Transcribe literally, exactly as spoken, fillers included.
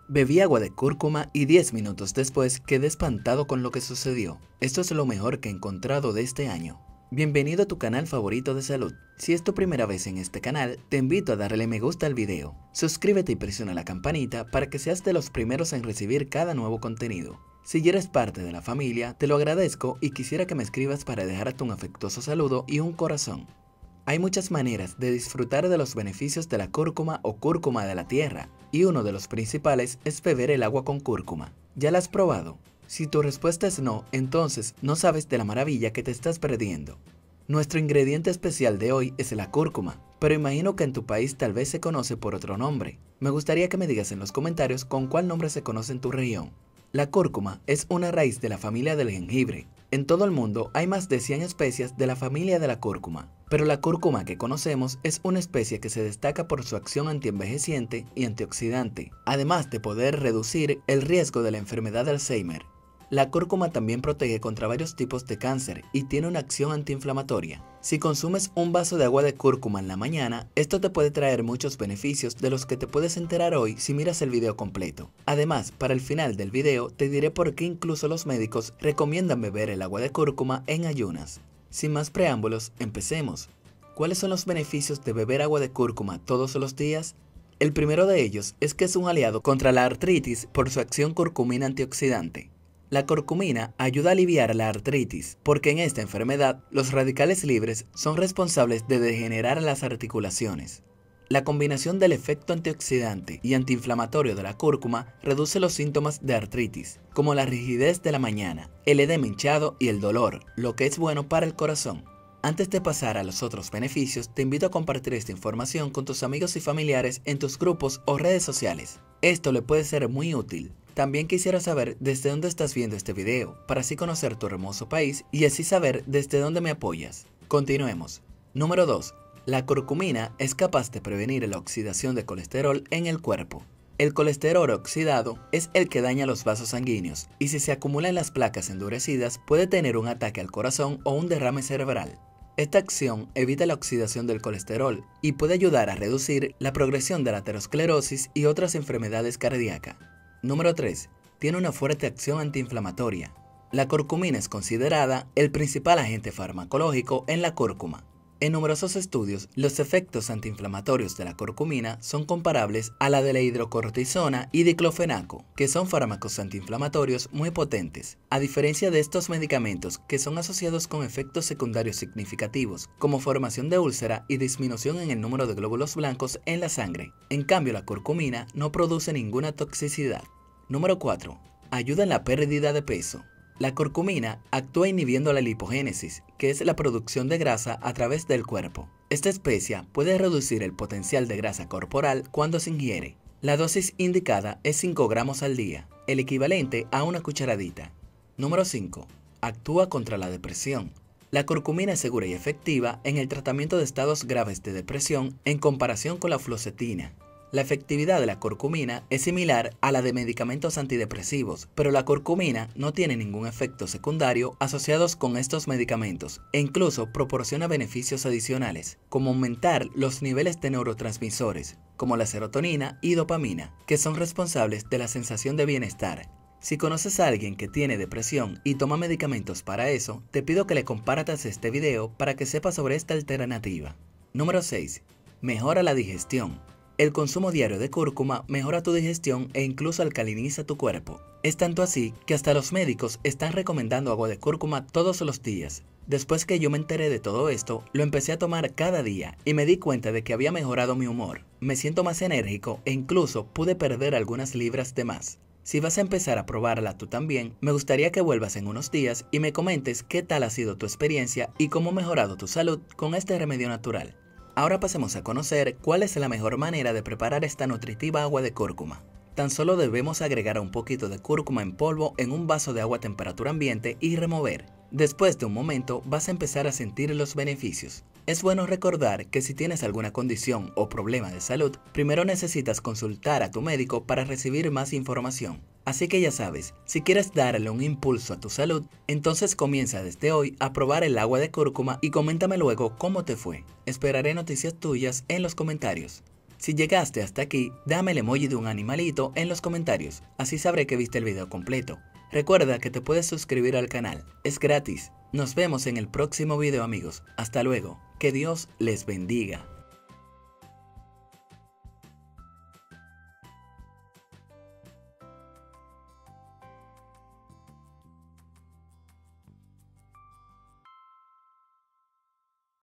Bebí agua de cúrcuma y diez minutos después quedé espantado con lo que sucedió. Esto es lo mejor que he encontrado de este año. Bienvenido a tu canal favorito de salud. Si es tu primera vez en este canal, te invito a darle me gusta al video. Suscríbete y presiona la campanita para que seas de los primeros en recibir cada nuevo contenido. Si ya eres parte de la familia, te lo agradezco y quisiera que me escribas para dejarte un afectuoso saludo y un corazón. Hay muchas maneras de disfrutar de los beneficios de la cúrcuma o cúrcuma de la tierra, y uno de los principales es beber el agua con cúrcuma. ¿Ya la has probado? Si tu respuesta es no, entonces no sabes de la maravilla que te estás perdiendo. Nuestro ingrediente especial de hoy es la cúrcuma, pero imagino que en tu país tal vez se conoce por otro nombre. Me gustaría que me digas en los comentarios con cuál nombre se conoce en tu región. La cúrcuma es una raíz de la familia del jengibre. En todo el mundo hay más de cien especies de la familia de la cúrcuma, pero la cúrcuma que conocemos es una especie que se destaca por su acción antienvejeciente y antioxidante, además de poder reducir el riesgo de la enfermedad de Alzheimer. La cúrcuma también protege contra varios tipos de cáncer y tiene una acción antiinflamatoria. Si consumes un vaso de agua de cúrcuma en la mañana, esto te puede traer muchos beneficios de los que te puedes enterar hoy si miras el video completo. Además, para el final del video te diré por qué incluso los médicos recomiendan beber el agua de cúrcuma en ayunas. Sin más preámbulos, empecemos. ¿Cuáles son los beneficios de beber agua de cúrcuma todos los días? El primero de ellos es que es un aliado contra la artritis por su acción curcumina antioxidante. La curcumina ayuda a aliviar la artritis, porque en esta enfermedad los radicales libres son responsables de degenerar las articulaciones. La combinación del efecto antioxidante y antiinflamatorio de la cúrcuma reduce los síntomas de artritis, como la rigidez de la mañana, el edema hinchado y el dolor, lo que es bueno para el corazón. Antes de pasar a los otros beneficios, te invito a compartir esta información con tus amigos y familiares en tus grupos o redes sociales. Esto le puede ser muy útil. También quisiera saber desde dónde estás viendo este video, para así conocer tu hermoso país y así saber desde dónde me apoyas. Continuemos. Número dos. La curcumina es capaz de prevenir la oxidación de colesterol en el cuerpo. El colesterol oxidado es el que daña los vasos sanguíneos y si se acumula en las placas endurecidas puede tener un ataque al corazón o un derrame cerebral. Esta acción evita la oxidación del colesterol y puede ayudar a reducir la progresión de la aterosclerosis y otras enfermedades cardíacas. Número tres. Tiene una fuerte acción antiinflamatoria. La curcumina es considerada el principal agente farmacológico en la cúrcuma. En numerosos estudios, los efectos antiinflamatorios de la curcumina son comparables a la de la hidrocortisona y diclofenaco, que son fármacos antiinflamatorios muy potentes, a diferencia de estos medicamentos que son asociados con efectos secundarios significativos, como formación de úlcera y disminución en el número de glóbulos blancos en la sangre. En cambio, la curcumina no produce ninguna toxicidad. Número cuatro. Ayuda en la pérdida de peso. La curcumina actúa inhibiendo la lipogénesis, que es la producción de grasa a través del cuerpo. Esta especia puede reducir el potencial de grasa corporal cuando se ingiere. La dosis indicada es cinco gramos al día, el equivalente a una cucharadita. Número cinco. Actúa contra la depresión. La curcumina es segura y efectiva en el tratamiento de estados graves de depresión en comparación con la fluoxetina. La efectividad de la curcumina es similar a la de medicamentos antidepresivos, pero la curcumina no tiene ningún efecto secundario asociados con estos medicamentos e incluso proporciona beneficios adicionales, como aumentar los niveles de neurotransmisores, como la serotonina y dopamina, que son responsables de la sensación de bienestar. Si conoces a alguien que tiene depresión y toma medicamentos para eso, te pido que le compartas este video para que sepa sobre esta alternativa. Número seis. Mejora la digestión. El consumo diario de cúrcuma mejora tu digestión e incluso alcaliniza tu cuerpo. Es tanto así que hasta los médicos están recomendando agua de cúrcuma todos los días. Después que yo me enteré de todo esto, lo empecé a tomar cada día y me di cuenta de que había mejorado mi humor. Me siento más enérgico e incluso pude perder algunas libras de más. Si vas a empezar a probarla tú también, me gustaría que vuelvas en unos días y me comentes qué tal ha sido tu experiencia y cómo ha mejorado tu salud con este remedio natural. Ahora pasemos a conocer cuál es la mejor manera de preparar esta nutritiva agua de cúrcuma. Tan solo debemos agregar un poquito de cúrcuma en polvo en un vaso de agua a temperatura ambiente y remover. Después de un momento vas a empezar a sentir los beneficios. Es bueno recordar que si tienes alguna condición o problema de salud, primero necesitas consultar a tu médico para recibir más información. Así que ya sabes, si quieres darle un impulso a tu salud, entonces comienza desde hoy a probar el agua de cúrcuma y coméntame luego cómo te fue. Esperaré noticias tuyas en los comentarios. Si llegaste hasta aquí, dame el emoji de un animalito en los comentarios, así sabré que viste el video completo. Recuerda que te puedes suscribir al canal, es gratis. Nos vemos en el próximo video amigos, hasta luego, que Dios les bendiga.